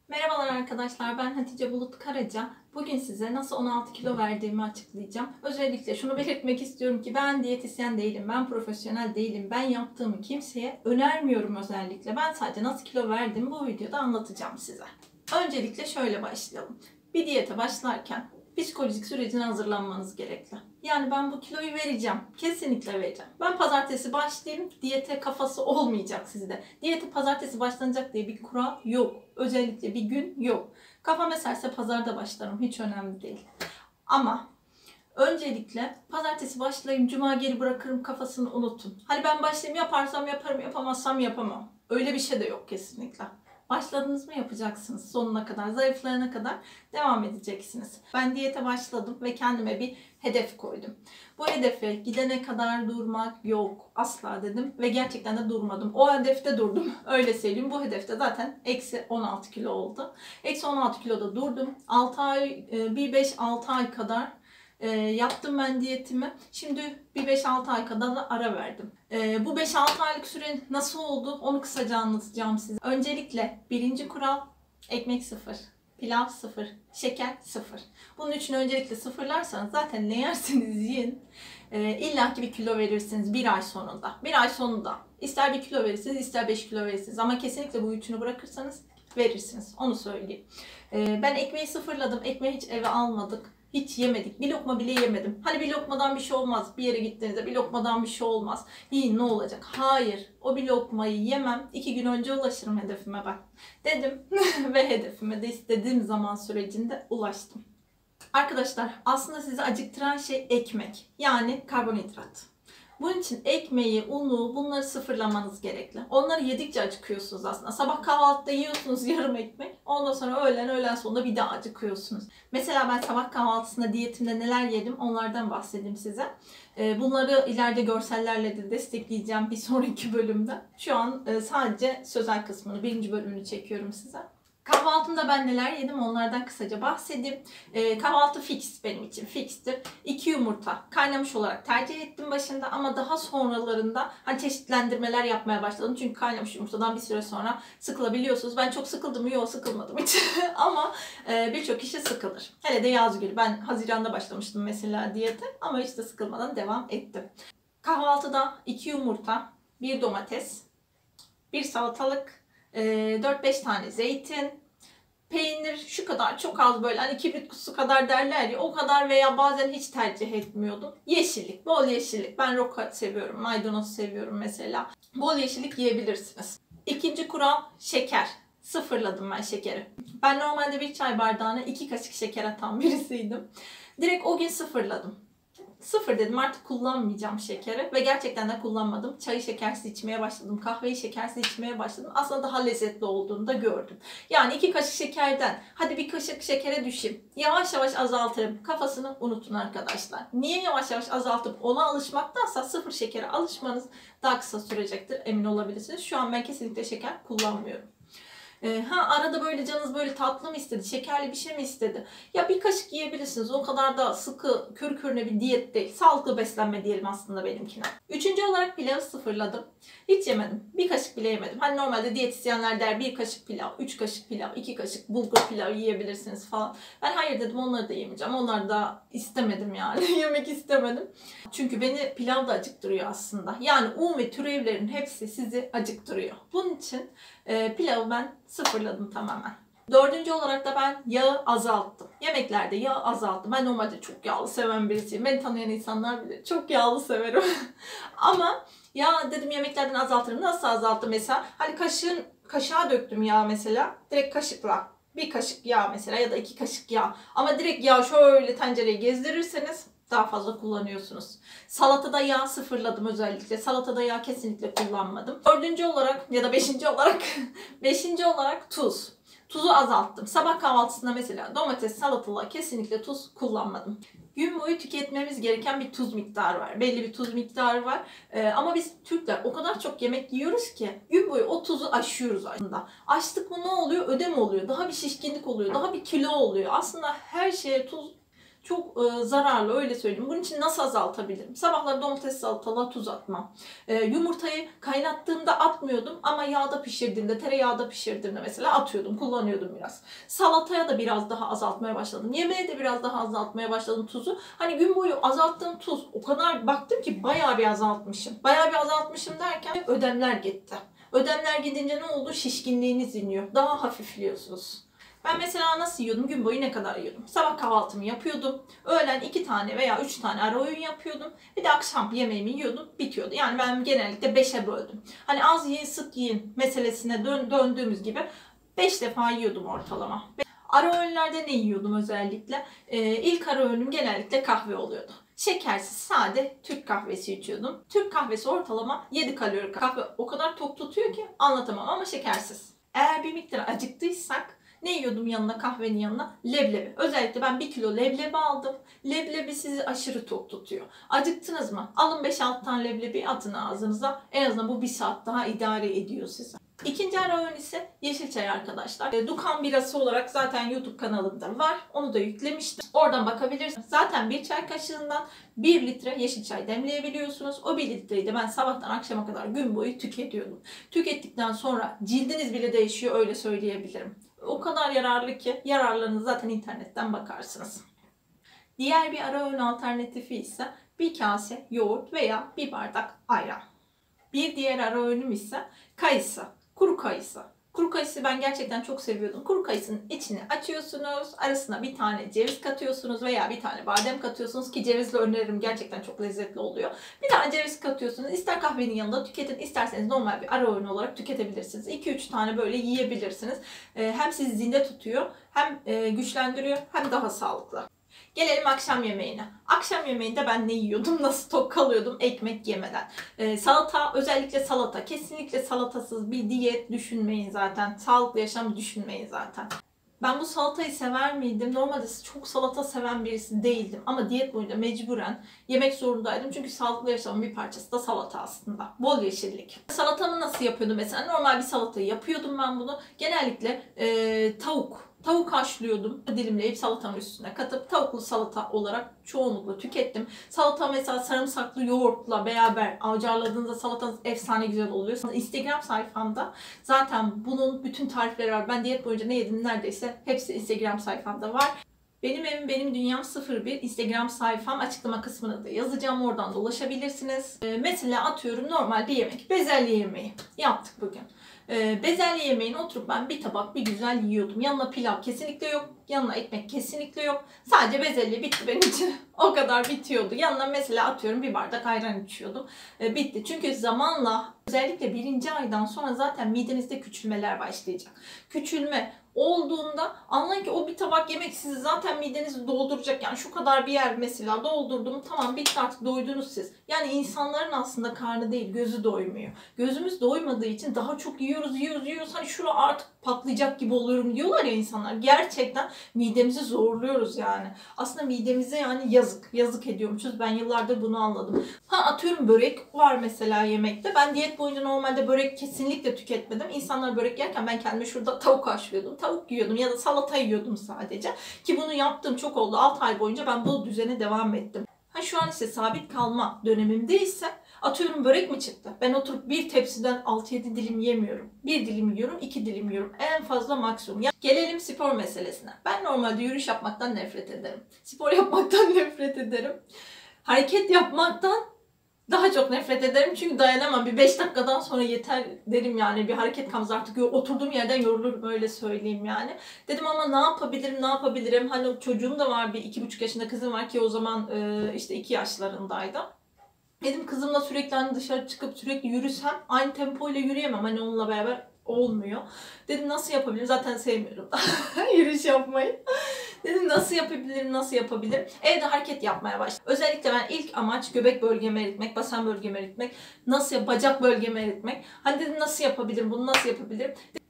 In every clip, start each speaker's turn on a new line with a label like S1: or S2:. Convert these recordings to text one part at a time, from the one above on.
S1: Merhabalar arkadaşlar, ben Hatice Bulut Karaca. Bugün size nasıl 16 kilo verdiğimi açıklayacağım. Özellikle şunu belirtmek istiyorum ki ben diyetisyen değilim, ben profesyonel değilim. Ben yaptığımı kimseye önermiyorum özellikle. Ben sadece nasıl kilo verdiğimi bu videoda anlatacağım size. Öncelikle şöyle başlayalım. Bir diyete başlarken psikolojik sürecine hazırlanmanız gerekli. Yani ben bu kiloyu vereceğim. Kesinlikle vereceğim. Ben pazartesi başlayayım. Diyete kafası olmayacak sizde. Diyete pazartesi başlanacak diye bir kural yok. Özellikle bir gün yok. Kafam eserse pazarda başlarım. Hiç önemli değil. Ama öncelikle pazartesi başlayayım, cuma geri bırakırım kafasını unutun. Hani ben başlayayım, yaparsam yaparım, yapamazsam yapamam. Öyle bir şey de yok kesinlikle. Başladınız mı yapacaksınız sonuna kadar, zayıflayana kadar devam edeceksiniz. Ben diyete başladım ve kendime bir hedef koydum. Bu hedefe gidene kadar durmak yok asla dedim ve gerçekten de durmadım. O hedefte durdum, öyle söyleyeyim. Bu hedefte zaten eksi 16 kilo oldu. Eksi 16 kiloda durdum. 6 ay, bir 5-6 ay kadar yaptım ben diyetimi. Şimdi bir 5-6 ay kadar da ara verdim. Bu 5-6 aylık süre nasıl oldu onu kısaca anlatacağım size. Öncelikle birinci kural ekmek sıfır, pilav sıfır, şeker sıfır. Bunun için öncelikle sıfırlarsanız zaten ne yerseniz yiyin illaki bir kilo verirsiniz bir ay sonunda. Bir ay sonunda ister bir kilo verirsiniz ister 5 kilo verirsiniz ama kesinlikle bu üçünü bırakırsanız verirsiniz. Onu söyleyeyim. Ben ekmeği sıfırladım. Ekmeği hiç eve almadık. Hiç yemedik. Bir lokma bile yemedim. Hani bir lokmadan bir şey olmaz. Bir yere gittiğinizde bir lokmadan bir şey olmaz. Yiyin ne olacak? Hayır. O bir lokmayı yemem. 2 gün önce ulaşırım hedefime ben. Dedim ve hedefime de istediğim zaman sürecinde ulaştım. Arkadaşlar aslında sizi acıktıran şey ekmek. Yani karbonhidrat. Bunun için ekmeği, unu bunları sıfırlamanız gerekli. Onları yedikçe acıkıyorsunuz aslında. Sabah kahvaltıda yiyorsunuz yarım ekmek. Ondan sonra öğlen sonunda bir daha acıkıyorsunuz. Mesela ben sabah kahvaltısında diyetimde neler yedim onlardan bahsedeyim size. Bunları ileride görsellerle de destekleyeceğim bir sonraki bölümde. Şu an sadece sözel kısmını, birinci bölümünü çekiyorum size. Kahvaltımda ben neler yedim onlardan kısaca bahsedeyim. Kahvaltı fix benim için fixtir. 2 yumurta kaynamış olarak tercih ettim başında ama daha sonralarında hani çeşitlendirmeler yapmaya başladım. Çünkü kaynamış yumurtadan bir süre sonra sıkılabiliyorsunuz. Ben çok sıkıldım mı? Yok sıkılmadım hiç. Ama birçok kişi sıkılır. Hele de yaz günü. Ben Haziran'da başlamıştım mesela diyete ama hiç de sıkılmadan devam ettim. Kahvaltıda 2 yumurta, 1 domates, 1 salatalık, 4-5 tane zeytin, peynir şu kadar çok az böyle hani kibrit kutusu kadar derler ya o kadar veya bazen hiç tercih etmiyordum. Yeşillik, bol yeşillik. Ben roka seviyorum, maydanoz seviyorum mesela. Bol yeşillik yiyebilirsiniz. İkinci kural şeker. Sıfırladım ben şekeri. Ben normalde bir çay bardağına 2 kaşık şeker atan birisiydim. Direkt o gün sıfırladım. Sıfır dedim artık kullanmayacağım şekeri ve gerçekten de kullanmadım. Çayı şekersiz içmeye başladım. Kahveyi şekersiz içmeye başladım. Aslında daha lezzetli olduğunu da gördüm. Yani 2 kaşık şekerden hadi bir kaşık şekere düşeyim. Yavaş yavaş azaltırım. Kafasını unutun arkadaşlar. Niye yavaş yavaş azaltıp ona alışmaktansa sıfır şekere alışmanız daha kısa sürecektir. Emin olabilirsiniz. Şu an ben kesinlikle şeker kullanmıyorum. Arada böyle canınız böyle tatlı mı istedi, şekerli bir şey mi istedi? Ya bir kaşık yiyebilirsiniz. O kadar da sıkı, kör körüne bir diyet değil. Sağlıklı beslenme diyelim aslında benimkine. Üçüncü olarak pilavı sıfırladım. Hiç yemedim. Bir kaşık bile yemedim. Hani normalde diyetisyenler der bir kaşık pilav, 3 kaşık pilav, 2 kaşık bulgur pilavı yiyebilirsiniz falan. Ben hayır dedim onları da yemeyeceğim. Onları da istemedim yani. Yemek istemedim. Çünkü beni pilav da acıktırıyor aslında. Yani un ve türevlerin hepsi sizi acıktırıyor. Bunun için pilavı ben sıfırladım tamamen. Dördüncü olarak da ben yağı azalttım. Yemeklerde yağı azalttım. Ben normalde çok yağlı seven birisiyim. Beni tanıyan insanlar bilir. Çok yağlı severim. Ama ya dedim yemeklerden azaltırım. Nasıl azalttım mesela? Hani kaşığa döktüm yağ mesela. Direkt kaşıkla. Bir kaşık yağ mesela ya da 2 kaşık yağ. Ama direkt yağ şöyle tencereye gezdirirseniz daha fazla kullanıyorsunuz. Salatada yağ sıfırladım özellikle. Salatada yağ kesinlikle kullanmadım. Dördüncü olarak ya da beşinci olarak tuz. Tuzu azalttım. Sabah kahvaltısında mesela domates, salatalığa kesinlikle tuz kullanmadım. Gün boyu tüketmemiz gereken bir tuz miktarı var. Belli bir tuz miktarı var. Ama biz Türkler o kadar çok yemek yiyoruz ki gün boyu o tuzu aşıyoruz aslında. Açtık mı ne oluyor? Ödem oluyor. Daha bir şişkinlik oluyor. Daha bir kilo oluyor. Aslında her şeye tuz Çok zararlı, öyle söyleyeyim. Bunun için nasıl azaltabilirim? Sabahları domates salatalığa tuz atmam. Yumurtayı kaynattığımda atmıyordum ama yağda pişirdiğimde, tereyağda pişirdiğimde mesela atıyordum, kullanıyordum biraz. Salataya da biraz daha azaltmaya başladım. Yemeğe de biraz daha azaltmaya başladım tuzu. Hani gün boyu azalttığım tuz, o kadar baktım ki bayağı bir azaltmışım. Bayağı bir azaltmışım derken ödemler gitti. Ödemler gidince ne oldu? Şişkinliğiniz iniyor. Daha hafifliyorsunuz. Ben mesela nasıl yiyordum? Gün boyu ne kadar yiyordum? Sabah kahvaltımı yapıyordum. Öğlen 2 tane veya 3 tane ara öğün yapıyordum. Bir de akşam yemeğimi yiyordum. Bitiyordu. Yani ben genellikle 5'e böldüm. Hani az yiyin sık yiyin meselesine döndüğümüz gibi 5 defa yiyordum ortalama. Ara öğünlerde ne yiyordum özellikle? İlk ara öğünüm genellikle kahve oluyordu. Şekersiz, sade Türk kahvesi içiyordum. Türk kahvesi ortalama 7 kalori. Kahve o kadar tok tutuyor ki anlatamam ama şekersiz. Eğer bir miktar acıktıysak ne yiyordum yanına, kahvenin yanına? Leblebi. Özellikle ben 1 kilo leblebi aldım. Leblebi sizi aşırı tok tutuyor. Acıktınız mı? Alın 5-6 tane leblebi atın ağzınıza. En azından bu 1 saat daha idare ediyor size. İkinci ara öğün ise yeşil çay arkadaşlar. Dukan birası olarak zaten YouTube kanalımda var. Onu da yüklemiştim. Oradan bakabilirsiniz. Zaten bir çay kaşığından 1 litre yeşil çay demleyebiliyorsunuz. O 1 litreyi de ben sabahtan akşama kadar gün boyu tüketiyordum. Tükettikten sonra cildiniz bile değişiyor, öyle söyleyebilirim. O kadar yararlı ki yararlarını zaten internetten bakarsınız. Diğer bir ara öğün alternatifi ise bir kase yoğurt veya bir bardak ayran. Bir diğer ara öğünüm ise kayısı. Kuru kayısı. Kuru kayısı ben gerçekten çok seviyordum. Kuru kayısının içini açıyorsunuz. Arasına bir tane ceviz katıyorsunuz veya bir tane badem katıyorsunuz ki cevizle öneririm, gerçekten çok lezzetli oluyor. Bir tane ceviz katıyorsunuz. İster kahvenin yanında tüketin, isterseniz normal bir ara öğün olarak tüketebilirsiniz. 2-3 tane böyle yiyebilirsiniz. Hem sizi zinde tutuyor, hem güçlendiriyor, hem daha sağlıklı. Gelelim akşam yemeğine. Akşam yemeğinde ben ne yiyordum, nasıl tok kalıyordum ekmek yemeden. Salata, özellikle salata. Kesinlikle salatasız bir diyet düşünmeyin zaten. Sağlıklı yaşam düşünmeyin zaten. Ben bu salatayı sever miydim? Normalde çok salata seven birisi değildim. Ama diyet boyunca mecburen yemek zorundaydım. Çünkü sağlıklı yaşamın bir parçası da salata aslında. Bol yeşillik. Salatamı nasıl yapıyordum mesela? Normal bir salatayı yapıyordum ben bunu. Genellikle Tavuk haşlıyordum. Dilimleyip salatamın üstüne katıp tavuklu salata olarak çoğunlukla tükettim. Salata mesela sarımsaklı yoğurtla beraber avcarladığınızda salatanız efsane güzel oluyor. Instagram sayfamda zaten bunun bütün tarifleri var. Ben diyet boyunca ne yedim neredeyse hepsi Instagram sayfamda var. Benim evim benim dünyam 01 Instagram sayfam, açıklama kısmına da yazacağım, oradan da ulaşabilirsiniz. Mesela atıyorum normal bir yemek, bezelye yemeği yaptık bugün. Bezelye yemeğini oturup ben bir tabak bir güzel yiyordum. Yanına pilav kesinlikle yok. Yanına ekmek kesinlikle yok. Sadece bezelye bitti benim için. O kadar bitiyordu. Yanına mesela atıyorum bir bardak ayran içiyordum. Bitti. Çünkü zamanla özellikle 1. aydan sonra zaten midenizde küçülmeler başlayacak. Küçülme olduğunda anlayın ki o bir tabak yemek sizi zaten midenizi dolduracak. Yani şu kadar bir yer mesela doldurdum, tamam bitti artık, doydunuz siz. Yani insanların aslında karnı değil gözü doymuyor. Gözümüz doymadığı için daha çok yiyoruz. Hani şura artık patlayacak gibi oluyorum diyorlar ya insanlar. Gerçekten midemizi zorluyoruz yani. Aslında midemize yani yazık ediyormuşuz. Ben yıllardır bunu anladım. Atıyorum börek var mesela yemekte. Ben diyet boyunca normalde börek kesinlikle tüketmedim. İnsanlar börek yerken ben kendime şurada tavuk haşlıyordum. Tavuk yiyordum ya da salata yiyordum sadece. Ki bunu yaptığım çok oldu. 6 ay boyunca ben bu düzene devam ettim. Şu an ise sabit kalma dönemimde ise atıyorum börek mi çıktı? Ben oturup bir tepsiden 6-7 dilim yemiyorum. 1 dilim yiyorum, 2 dilim yiyorum. En fazla maksimum. Gelelim spor meselesine. Ben normalde yürüyüş yapmaktan nefret ederim. Spor yapmaktan nefret ederim. Hareket yapmaktan daha çok nefret ederim çünkü dayanamam. Bir 5 dakikadan sonra yeter derim yani. Bir hareket kalmaz artık. Oturduğum yerden yorulurum, öyle söyleyeyim yani. Dedim ama ne yapabilirim? Hani çocuğum da var, bir 2,5 yaşında kızım var ki o zaman işte 2 yaşlarındaydı. Dedim kızımla sürekli hani dışarı çıkıp sürekli yürüsem aynı tempoyla yürüyemem. Hani onunla beraber olmuyor. Dedim nasıl yapabilirim? Zaten sevmiyorum yürüyüş yapmayı. Dedim nasıl yapabilirim? Evde hareket yapmaya başladım. Özellikle ben ilk amaç göbek bölgemi eritmek, basen bölgemi eritmek, bacak bölgemi eritmek. Hani dedim nasıl yapabilirim, bunu nasıl yapabilirim?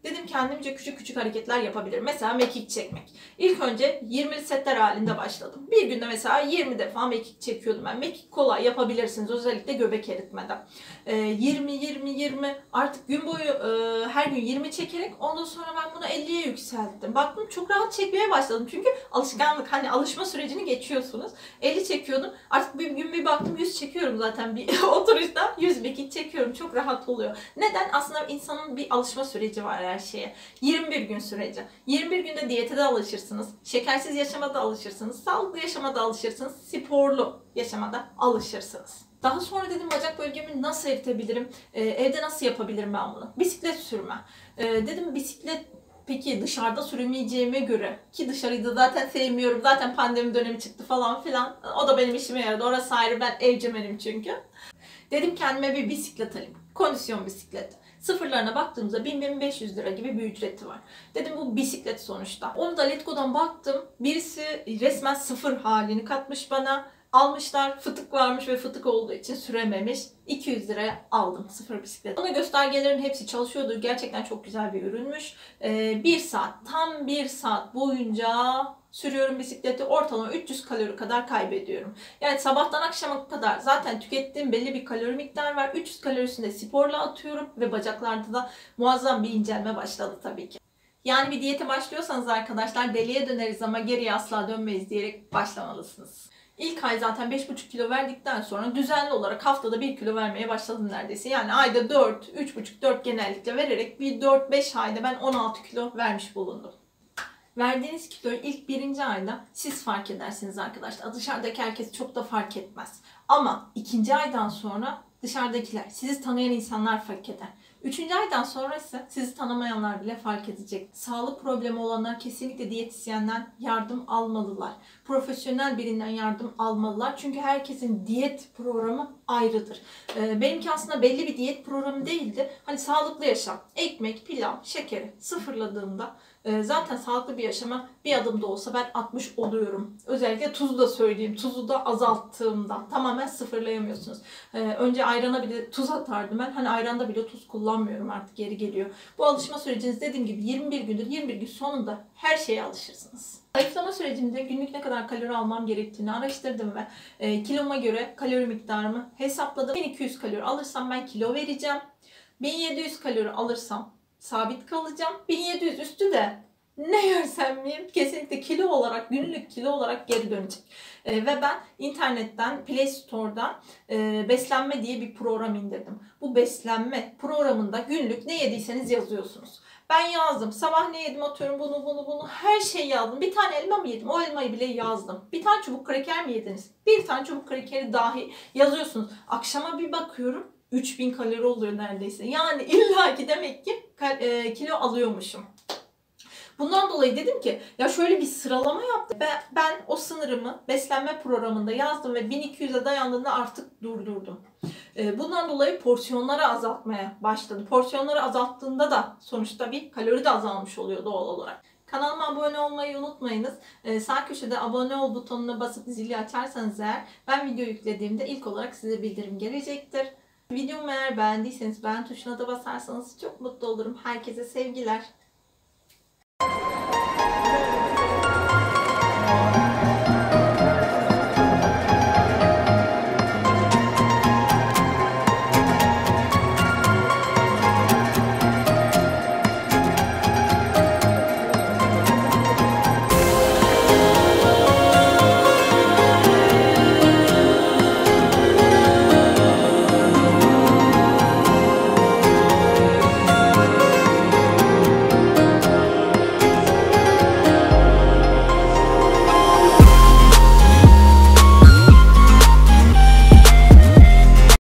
S1: Dedim kendimce küçük küçük hareketler yapabilirim. Mesela mekik çekmek. İlk önce 20'li setler halinde başladım. Bir günde mesela 20 defa mekik çekiyordum ben. Mekik kolay, yapabilirsiniz özellikle göbek eritmeden. 20 artık gün boyu her gün 20 çekerek ondan sonra ben bunu 50'ye yükselttim. Baktım çok rahat çekmeye başladım. Çünkü alışkanlık, hani alışma sürecini geçiyorsunuz. 50 çekiyordum. Artık bir gün bir baktım 100 çekiyorum zaten bir oturuşta. 100 mekik çekiyorum. Çok rahat oluyor. Neden? Aslında insanın bir alışma süreci var her şeye. 21 gün süreci. 21 günde diyete de alışırsınız. Şekersiz yaşama da alışırsınız. Sağlıklı yaşama da alışırsınız. Sporlu yaşama da alışırsınız. Daha sonra dedim bacak bölgemi nasıl eritebilirim? Evde nasıl yapabilirim ben bunu? Bisiklet sürme. Dedim bisiklet peki dışarıda süremeyeceğime göre, ki dışarıyı da zaten sevmiyorum. Zaten pandemi dönemi çıktı falan filan. O da benim işime yaradı. Orası ayrı, ben evcimenim çünkü. Dedim kendime bir bisiklet alayım. Kondisyon bisiklet. Sıfırlarına baktığımızda 1000-1500 lira gibi bir ücreti var. Dedim bu bisiklet sonuçta. Onu da Letgo'dan baktım. Birisi resmen sıfır halini katmış bana. Almışlar, fıtık varmış ve fıtık olduğu için sürememiş. 200 liraya aldım sıfır bisiklet. Ona göstergelerin hepsi çalışıyordu. Gerçekten çok güzel bir ürünmüş. Tam bir saat boyunca sürüyorum bisikleti. Ortalama 300 kalori kadar kaybediyorum. Yani sabahtan akşama kadar zaten tükettiğim belli bir kalori miktarı var. 300 kalorisini de sporla atıyorum ve bacaklarda da muazzam bir incelme başladı tabii ki. Yani bir diyete başlıyorsanız arkadaşlar deliye döneriz ama geriye asla dönmeyiz diyerek başlamalısınız. İlk ay zaten 5,5 kilo verdikten sonra düzenli olarak haftada 1 kilo vermeye başladım neredeyse. Yani ayda 4, 3,5-4 genellikle vererek bir 4-5 ayda ben 16 kilo vermiş bulundum. Verdiğiniz kiloyu ilk 1. ayda siz fark edersiniz arkadaşlar. Dışarıdaki herkes çok da fark etmez. Ama 2. aydan sonra dışarıdakiler, sizi tanıyan insanlar fark eder. 3. aydan sonra ise sizi tanımayanlar bile fark edecek. Sağlık problemi olanlar kesinlikle diyetisyenden yardım almalılar. Profesyonel birinden yardım almalılar. Çünkü herkesin diyet programı ayrıdır. Benimki aslında belli bir diyet programı değildi. Hani sağlıklı yaşam, ekmek, pilav, şekeri sıfırladığımda zaten sağlıklı bir yaşama bir adım da olsa ben atmış oluyorum. Özellikle tuzu da söyleyeyim. Tuzu da azalttığımda tamamen sıfırlayamıyorsunuz. Önce ayrana bile tuz atardım ben. Hani ayranda bile tuz kullanmıyorum artık, geri geliyor. Bu alışma süreciniz dediğim gibi 21 gündür. 21 gün sonunda her şeye alışırsınız. Zayıflama sürecimde günlük ne kadar kalori almam gerektiğini araştırdım ve kiloma göre kalori miktarımı hesapladım. 1200 kalori alırsam ben kilo vereceğim. 1700 kalori alırsam sabit kalacağım. 1700 üstü de ne yersem yiyeyim kesinlikle kilo olarak, günlük kilo olarak geri dönecek. Ve ben internetten, Play Store'dan beslenme diye bir program indirdim. Bu beslenme programında günlük ne yediyseniz yazıyorsunuz. Ben yazdım. Sabah ne yedim atıyorum bunu her şeyi yazdım. Bir tane elma mı yedim? O elmayı bile yazdım. Bir tane çubuk kraker mi yediniz? Bir tane çubuk krakeri dahi yazıyorsunuz. Akşama bir bakıyorum 3000 kalori oluyor neredeyse. Yani illaki demek ki kilo alıyormuşum. Bundan dolayı dedim ki ya şöyle bir sıralama yaptım. Ben o sınırımı beslenme programında yazdım ve 1200'e dayandığında artık durdurdum. Bundan dolayı porsiyonları azaltmaya başladım. Porsiyonları azalttığında da sonuçta bir kalori de azalmış oluyor doğal olarak. Kanalıma abone olmayı unutmayınız. Sağ köşede abone ol butonuna basıp zili açarsanız eğer ben video yüklediğimde ilk olarak size bildirim gelecektir. Videomu eğer beğendiyseniz beğen tuşuna da basarsanız çok mutlu olurum. Herkese sevgiler.